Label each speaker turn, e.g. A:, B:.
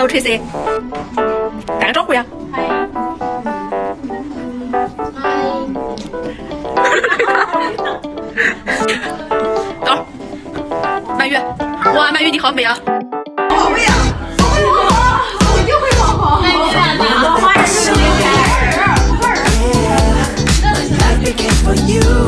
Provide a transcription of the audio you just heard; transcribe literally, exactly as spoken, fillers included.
A: Hello Tracy，打个招呼呀。
B: 嗨。
A: 等会儿，曼玉，哇，曼玉你好美啊！
C: 好美啊！我一定会跑跑。
B: 曼玉，你的花儿是不是有点儿味儿？